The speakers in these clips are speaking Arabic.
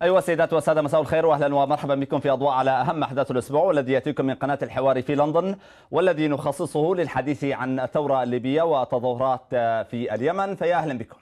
أيها السيدات والسادة، مساء الخير وأهلا ومرحبا بكم في أضواء على أهم أحداث الأسبوع، والذي يأتيكم من قناة الحوار في لندن، والذي نخصصه للحديث عن الثورة الليبية والتظاهرات في اليمن. فيا أهلا بكم.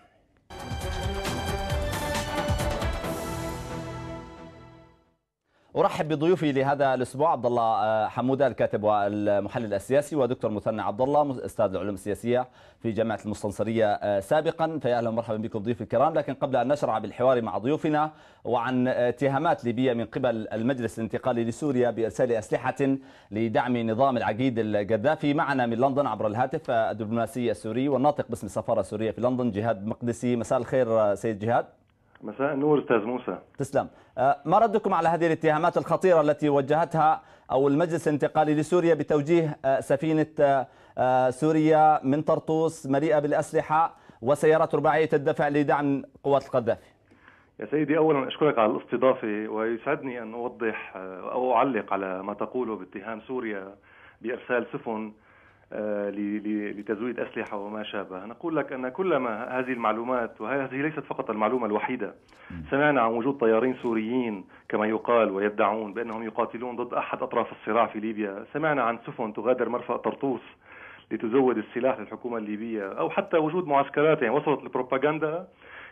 أرحب بضيوفي لهذا الأسبوع: عبد الله حمودة الكاتب والمحلل السياسي، ودكتور مثنى عبد الله أستاذ العلوم السياسية في جامعة المستنصرية سابقا. فيا أهلا ومرحبا بكم ضيوفي الكرام. لكن قبل أن نشرع بالحوار مع ضيوفنا وعن اتهامات ليبية من قبل المجلس الانتقالي لسوريا بإرسال أسلحة لدعم نظام العقيد القذافي، معنا من لندن عبر الهاتف الدبلوماسي السوري والناطق باسم السفارة السورية في لندن جهاد مقدسي. مساء الخير سيد جهاد. مساء النور استاذ موسى. تسلم. ما ردكم على هذه الاتهامات الخطيرة التي وجهتها أو المجلس الانتقالي لسوريا بتوجيه سفينة سوريا من طرطوس مليئة بالأسلحة وسيارات رباعية الدفع لدعم قوات القذافي؟ يا سيدي، أولا أشكرك على الاستضافة، ويسعدني أن أوضح أو أعلق على ما تقوله باتهام سوريا بإرسال سفن لتزويد أسلحة وما شابه. نقول لك أن كلما هذه المعلومات، وهذه ليست فقط المعلومة الوحيدة، سمعنا عن وجود طيارين سوريين كما يقال ويدعون بأنهم يقاتلون ضد أحد أطراف الصراع في ليبيا، سمعنا عن سفن تغادر مرفأ طرطوس لتزود السلاح للحكومة الليبية، أو حتى وجود معسكرات، يعني وصلت البروباغندا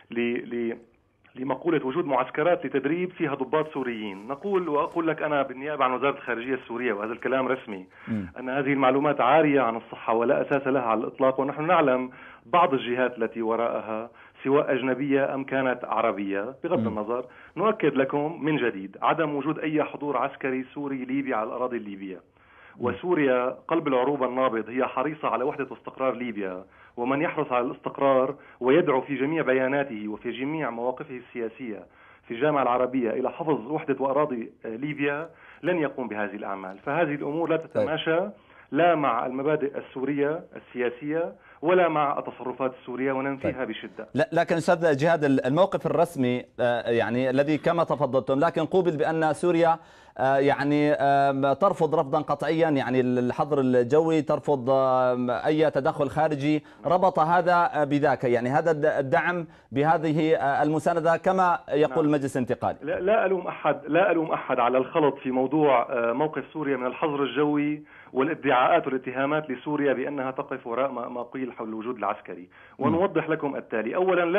لمقولة وجود معسكرات لتدريب فيها ضباط سوريين. نقول وأقول لك أنا بالنيابة عن وزارة الخارجية السورية، وهذا الكلام رسمي، أن هذه المعلومات عارية عن الصحة ولا أساس لها على الإطلاق، ونحن نعلم بعض الجهات التي وراءها سواء أجنبية أم كانت عربية بغض النظر. نؤكد لكم من جديد عدم وجود أي حضور عسكري سوري ليبي على الأراضي الليبية، وسوريا قلب العروبة النابض هي حريصة على وحدة واستقرار ليبيا، ومن يحرص على الاستقرار ويدعو في جميع بياناته وفي جميع مواقفه السياسية في الجامعة العربية إلى حفظ وحدة وأراضي ليبيا لن يقوم بهذه الأعمال. فهذه الأمور لا تتماشى لا مع المبادئ السورية السياسية ولا مع التصرفات السورية، وننفيها بشدة. لكن أستاذ جهاد، الموقف الرسمي يعني الذي كما تفضلتم، لكن قوبل بأن سوريا يعني ترفض رفضا قطعيا، يعني الحظر الجوي، ترفض أي تدخل خارجي. ربط هذا بذاك، يعني هذا الدعم بهذه المساندة كما يقول المجلس الانتقالي. لا ألوم أحد على الخلط في موضوع موقف سوريا من الحظر الجوي والادعاءات والاتهامات لسوريا بأنها تقف وراء ما قيل حول الوجود العسكري. ونوضح لكم التالي: أولا،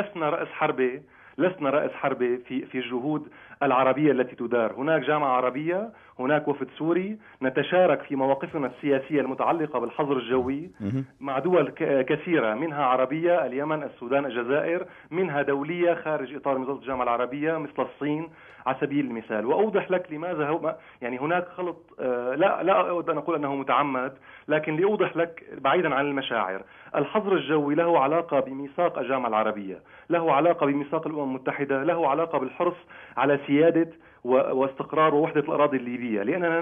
لسنا رأس حربة في الجهود العربية التي تدار. هناك جامعة عربية، هناك وفد سوري، نتشارك في مواقفنا السياسية المتعلقة بالحظر الجوي مع دول كثيرة، منها عربية، اليمن، السودان، الجزائر، منها دولية خارج إطار منظمة الجامعة العربية مثل الصين على سبيل المثال. وأوضح لك لماذا يعني هناك خلط. لا أود أن أقول أنه متعمد، لكن لأوضح لك بعيدا عن المشاعر. الحظر الجوي له علاقة بميثاق الجامعة العربية، له علاقة بميثاق الأمم المتحدة، له علاقة بالحرص على سيادة واستقرار ووحدة الأراضي الليبية. لأننا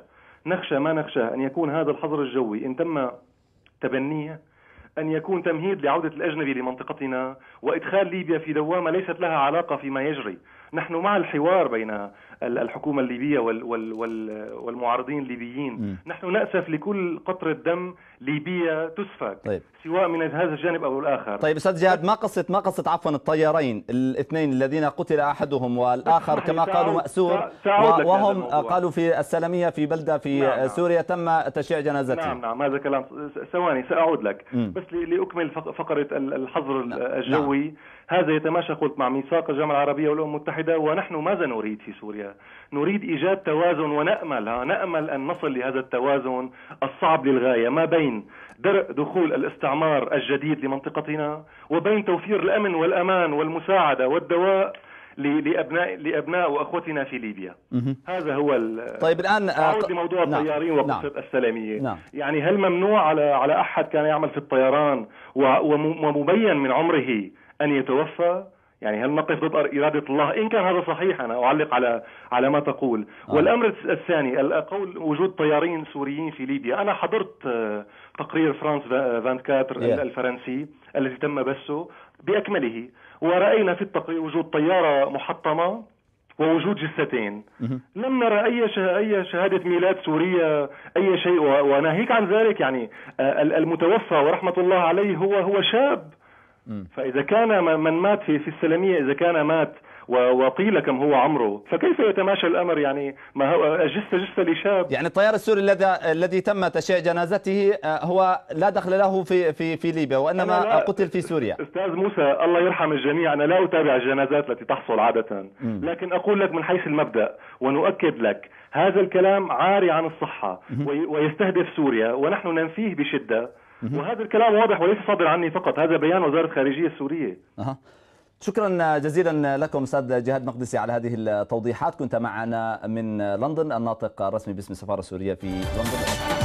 نخشى أن يكون هذا الحظر الجوي إن تم تبنيه أن يكون تمهيد لعودة الأجنبي لمنطقتنا وإدخال ليبيا في دوامة ليست لها علاقة فيما يجري. نحن مع الحوار بين الحكومة الليبية والمعارضين الليبيين. نحن نأسف لكل قطرة دم ليبية تسفك، سواء من هذا الجانب أو الآخر. طيب أستاذ جهاد، ما قصة عفوا الطيارين الاثنين الذين قتل أحدهم والآخر كما قالوا مأسور، وهم قالوا في السلمية في بلدة في سوريا تم تشييع جنازته؟ نعم هذا كلام. ثواني سأعود لك بس لأكمل فقرة الحظر الجوي. هذا يتماشى قلت مع ميثاق الجامعة العربية والأمم المتحدة. ونحن ماذا نريد في سوريا؟ نريد إيجاد توازن، ونأمل أن نصل لهذا التوازن الصعب للغاية ما بين درء دخول الاستعمار الجديد لمنطقتنا وبين توفير الأمن والأمان والمساعدة والدواء لأبناء وأخوتنا في ليبيا. هذا هو طيب الآن أعود لموضوع الطيارين وقصة السلامية. يعني هل ممنوع على أحد كان يعمل في الطيران ومبين من عمره أن يتوفى؟ يعني هل نقف ضد إرادة الله؟ إن كان هذا صحيح أنا أعلق على ما تقول. والأمر الثاني، القول وجود طيارين سوريين في ليبيا. أنا حضرت تقرير فرانس 24 الفرنسي الذي تم بثه بأكمله، ورأينا في التقرير وجود طيارة محطمة ووجود جثتين. لم نرى أي شهادة ميلاد سورية، أي شيء. وناهيك عن ذلك، يعني المتوفى ورحمة الله عليه هو شاب. فإذا كان من مات في السلمية، إذا كان مات وقيل كم هو عمره، فكيف يتماشى الأمر؟ يعني ما هو جثة لشاب. يعني الطيار السوري الذي تم تشييع جنازته هو لا دخل له في ليبيا، وإنما قتل في سوريا. أستاذ موسى الله يرحم الجميع، أنا لا أتابع الجنازات التي تحصل عادة، لكن أقول لك من حيث المبدأ ونؤكد لك هذا الكلام عاري عن الصحة ويستهدف سوريا ونحن ننفيه بشدة، وهذا الكلام واضح وليس صادر عني فقط، هذا بيان وزارة الخارجية السورية. شكرا جزيلا لكم أستاذ جهاد مقدسي على هذه التوضيحات. كنت معنا من لندن الناطق الرسمي باسم السفارة السورية في لندن.